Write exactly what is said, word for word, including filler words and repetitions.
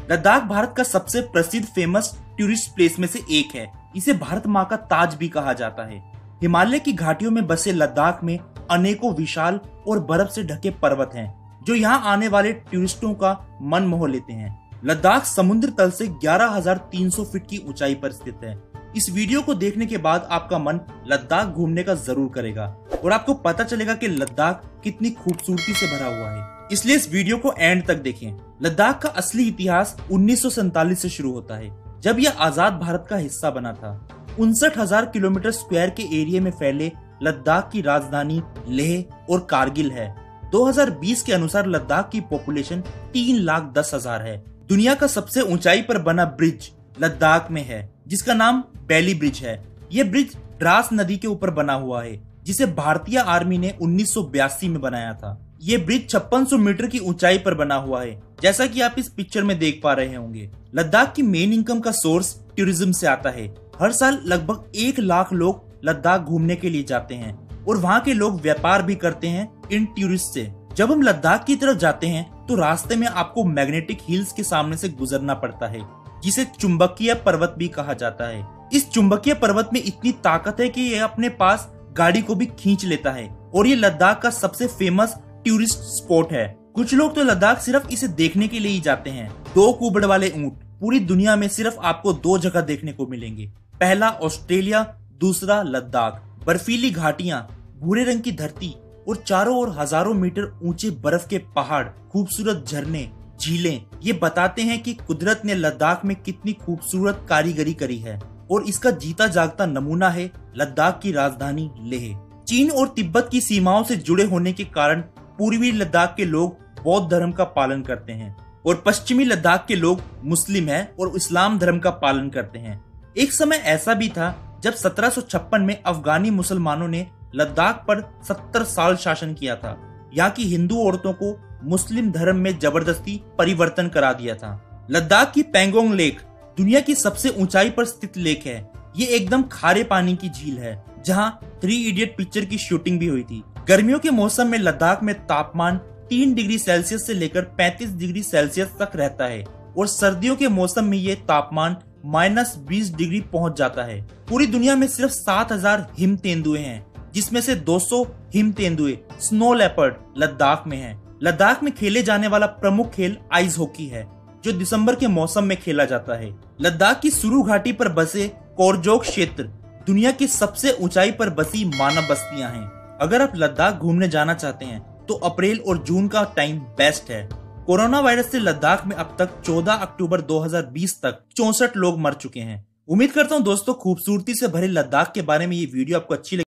लद्दाख भारत का सबसे प्रसिद्ध फेमस टूरिस्ट प्लेस में से एक है। इसे भारत माँ का ताज भी कहा जाता है। हिमालय की घाटियों में बसे लद्दाख में अनेकों विशाल और बर्फ से ढके पर्वत हैं, जो यहाँ आने वाले टूरिस्टों का मन मोह लेते हैं। लद्दाख समुद्र तल से ग्यारह हज़ार तीन सौ फीट की ऊंचाई पर स्थित है। इस वीडियो को देखने के बाद आपका मन लद्दाख घूमने का जरूर करेगा और आपको पता चलेगा कि लद्दाख कितनी खूबसूरती से भरा हुआ है। इसलिए इस वीडियो को एंड तक देखें। लद्दाख का असली इतिहास उन्नीस सौ सैंतालीस से शुरू होता है, जब यह आजाद भारत का हिस्सा बना था। उनसठ हजार किलोमीटर स्क्वायर के एरिया में फैले लद्दाख की राजधानी लेह और कारगिल है। दो हज़ार बीस के अनुसार लद्दाख की पॉपुलेशन तीन लाख दस हजार है। दुनिया का सबसे ऊंचाई पर बना ब्रिज लद्दाख में है, जिसका नाम बेली ब्रिज है। यह ब्रिज द्रास नदी के ऊपर बना हुआ है, जिसे भारतीय आर्मी ने उन्नीस सौ बयासी में बनाया था। ये ब्रिज छप्पन सौ मीटर की ऊंचाई पर बना हुआ है, जैसा कि आप इस पिक्चर में देख पा रहे होंगे। लद्दाख की मेन इनकम का सोर्स टूरिज्म से आता है। हर साल लगभग एक लाख लोग लद्दाख घूमने के लिए जाते हैं और वहाँ के लोग व्यापार भी करते हैं इन टूरिस्ट से। जब हम लद्दाख की तरफ जाते हैं तो रास्ते में आपको मैग्नेटिक हिल्स के सामने से गुजरना पड़ता है, जिसे चुंबकीय पर्वत भी कहा जाता है। इस चुंबकीय पर्वत में इतनी ताकत है कि यह अपने पास गाड़ी को भी खींच लेता है और ये लद्दाख का सबसे फेमस टूरिस्ट स्पॉट है। कुछ लोग तो लद्दाख सिर्फ इसे देखने के लिए ही जाते हैं। दो कुबड़ वाले ऊंट पूरी दुनिया में सिर्फ आपको दो जगह देखने को मिलेंगे। पहला ऑस्ट्रेलिया, दूसरा लद्दाख। बर्फीली घाटियां, भूरे रंग की धरती और चारों ओर हजारों मीटर ऊंचे बर्फ के पहाड़, खूबसूरत झरने, झीलें, ये बताते हैं कि कुदरत ने लद्दाख में कितनी खूबसूरत कारीगरी करी है। और इसका जीता जागता नमूना है लद्दाख की राजधानी लेह। चीन और तिब्बत की सीमाओं से जुड़े होने के कारण पूर्वी लद्दाख के लोग बौद्ध धर्म का पालन करते हैं और पश्चिमी लद्दाख के लोग मुस्लिम हैं और इस्लाम धर्म का पालन करते हैं। एक समय ऐसा भी था जब सत्रह सौ छप्पन में अफगानी मुसलमानों ने लद्दाख पर सत्तर साल शासन किया था। यहाँ की हिंदू औरतों को मुस्लिम धर्म में जबरदस्ती परिवर्तन करा दिया था। लद्दाख की पेंगोंग लेक दुनिया की सबसे ऊंचाई पर स्थित लेक है। ये एकदम खारे पानी की झील है, जहाँ थ्री इडियट पिक्चर की शूटिंग भी हुई थी। गर्मियों के मौसम में लद्दाख में तापमान तीन डिग्री सेल्सियस से लेकर पैंतीस डिग्री सेल्सियस तक रहता है और सर्दियों के मौसम में ये तापमान माइनस बीस डिग्री पहुंच जाता है। पूरी दुनिया में सिर्फ सात हजार हिम तेंदुए हैं, जिसमें से दो सौ हिम तेंदुए स्नो लेपर्ड लद्दाख में हैं। लद्दाख में खेले जाने वाला प्रमुख खेल आइस हॉकी है, जो दिसंबर के मौसम में खेला जाता है। लद्दाख की सुरु घाटी पर बसे कोरजोक क्षेत्र दुनिया की सबसे ऊंचाई पर बसी मानव बस्तियां हैं। अगर आप लद्दाख घूमने जाना चाहते हैं तो अप्रैल और जून का टाइम बेस्ट है। कोरोना वायरस से लद्दाख में अब तक चौदह अक्टूबर दो हज़ार बीस तक चौसठ लोग मर चुके हैं। उम्मीद करता हूँ दोस्तों खूबसूरती से भरे लद्दाख के बारे में ये वीडियो आपको अच्छी लगी।